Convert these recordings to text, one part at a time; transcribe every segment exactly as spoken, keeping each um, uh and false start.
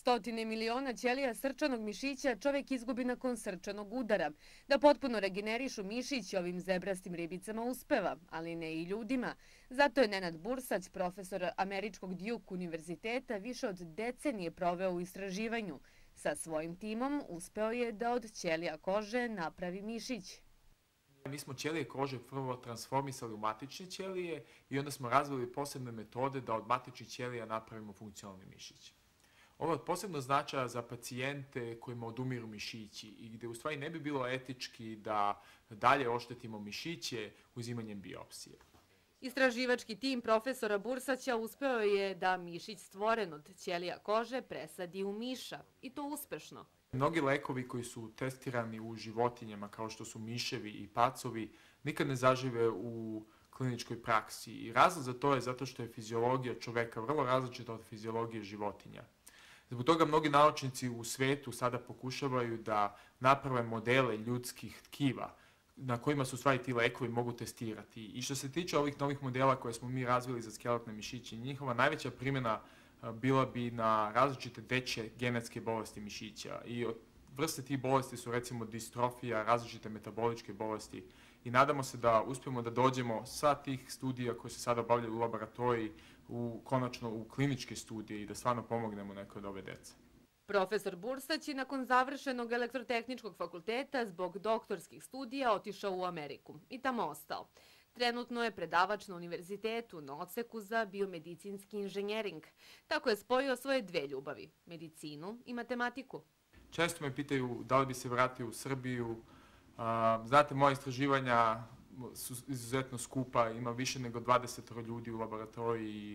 Stotine miliona ćelija srčanog mišića čovek izgubi nakon srčanog udara. Da potpuno regenerišu mišić ovim zebrastim ribicama uspeva, ali ne i ljudima. Zato je Nenad Bursać, profesor Američkog Duke univerziteta, više od decenije proveo u istraživanju. Sa svojim timom uspeo je da od ćelija kože napravi mišić. Mi smo ćelije kože prvo transformisali u matične ćelije i onda smo razvili posebne metode da od matičnih ćelija napravimo funkcionalni mišić. Ovo je od posebno značaja za pacijente kojima odumiru mišići i gde u stvari ne bi bilo etički da dalje oštetimo mišiće uzimanjem biopsije. Istraživački tim profesora Bursaća uspeo je da mišić stvoren od ćelija kože presadi u miša, i to uspešno. Mnogi lekovi koji su testirani u životinjama, kao što su miševi i pacovi, nikad ne zažive u kliničkoj praksi. I razlog za to je zato što je fiziologija čoveka vrlo različita od fiziologije životinja. Zbog toga mnogi naučnici u svetu sada pokušavaju da naprave modele ljudskih tkiva na kojima su u stvari ti lekovi mogu testirati. I što se tiče ovih novih modela koje smo mi razvili za skeletne mišiće, njihova najveća primjena bila bi na različite dečje genetske bolesti mišića. I vrste tih bolesti su recimo distrofija, različite metaboličke bolesti. I nadamo se da uspijemo da dođemo sa tih studija koje se sada obavljaju u laboratoriji u, konačno u kliničke studije i da stvarno pomognemo nekoj od ove dece. Profesor Bursać je nakon završenog elektrotehničkog fakulteta zbog doktorskih studija otišao u Ameriku i tamo ostao. Trenutno je predavač na univerzitetu na odseku za biomedicinski inženjering. Tako je spojio svoje dve ljubavi, medicinu i matematiku. Često me pitaju da li bi se vratio u Srbiju. Znate, moja istraživanja su izuzetno skupa, ima više nego dvadeset ljudi u laboratoriji,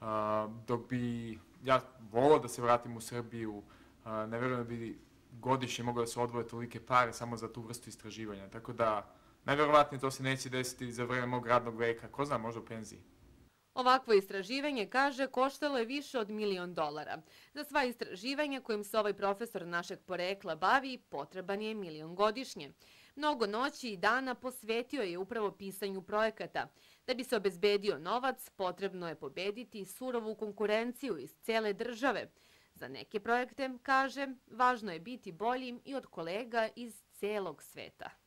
dok bi ja volao da se vratim u Srbiju, ne verujem da bi godišnje moglo da se odvoje tolike pare samo za tu vrstu istraživanja. Tako da, najverovatnije to se neće desiti za vreme mog radnog veka, ko zna, možda u penziji. Ovakvo istraživanje, kaže, koštalo je više od milion dolara. Za sva istraživanja kojim se ovaj profesor našeg porekla bavi, potreban je milion godišnje. Mnogo noći i dana posvetio je upravo pisanju projekata. Da bi se obezbedio novac, potrebno je pobediti surovu konkurenciju iz cele države. Za neke projekte, kaže, važno je biti bolji i od kolega iz celog sveta.